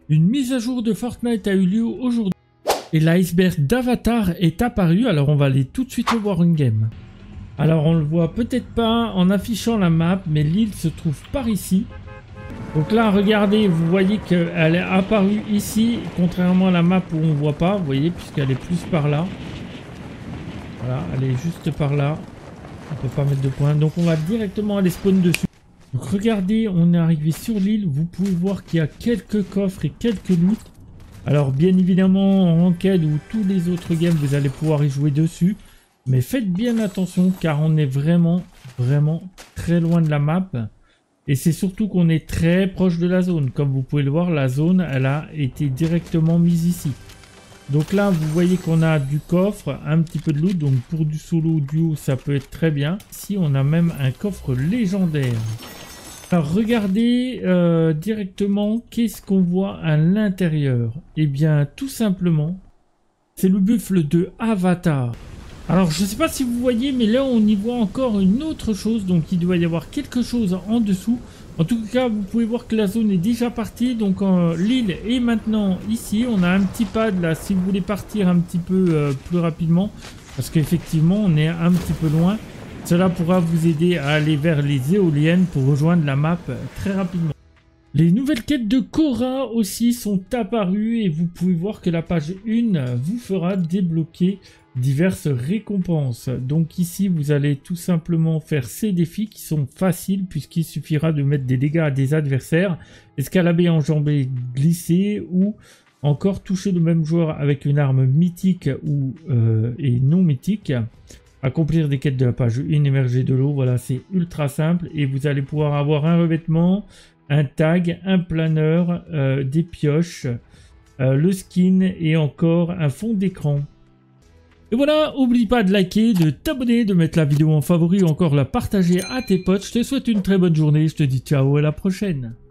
Une mise à jour de Fortnite a eu lieu aujourd'hui et l'iceberg d'Avatar est apparu, alors on va aller tout de suite le voir une game. Alors on le voit peut-être pas en affichant la map, mais l'île se trouve par ici. Donc là regardez, vous voyez qu'elle est apparue ici, contrairement à la map où on voit pas, vous voyez, puisqu'elle est plus par là. Voilà, elle est juste par là. On peut pas mettre de points, donc on va directement aller spawn dessus. Donc regardez, on est arrivé sur l'île, vous pouvez voir qu'il y a quelques coffres et quelques loots. Alors bien évidemment en ranked ou tous les autres games vous allez pouvoir y jouer dessus. Mais faites bien attention car on est vraiment très loin de la map. Et c'est surtout qu'on est très proche de la zone. Comme vous pouvez le voir, la zone elle a été directement mise ici. Donc là vous voyez qu'on a du coffre, un petit peu de loot. Donc pour du solo ou duo ça peut être très bien. Ici on a même un coffre légendaire. Alors regardez directement qu'est-ce qu'on voit à l'intérieur. Eh bien tout simplement c'est le buffle de Avatar. Alors je ne sais pas si vous voyez, mais là on y voit encore une autre chose. Donc il doit y avoir quelque chose en dessous. En tout cas vous pouvez voir que la zone est déjà partie. Donc l'île est maintenant ici. On a un petit pad là si vous voulez partir un petit peu plus rapidement. Parce qu'effectivement on est un petit peu loin. Cela pourra vous aider à aller vers les éoliennes pour rejoindre la map très rapidement. Les nouvelles quêtes de Korra aussi sont apparues et vous pouvez voir que la page 1 vous fera débloquer diverses récompenses. Donc ici vous allez tout simplement faire ces défis qui sont faciles puisqu'il suffira de mettre des dégâts à des adversaires, escalader, enjamber, glisser ou encore toucher le même joueur avec une arme mythique ou et non mythique. Accomplir des quêtes de la page 1, émerger de l'eau, voilà, c'est ultra simple et vous allez pouvoir avoir un revêtement, un tag, un planeur, des pioches, le skin et encore un fond d'écran. Et voilà, n'oublie pas de liker, de t'abonner, de mettre la vidéo en favori ou encore la partager à tes potes. Je te souhaite une très bonne journée, je te dis ciao à la prochaine.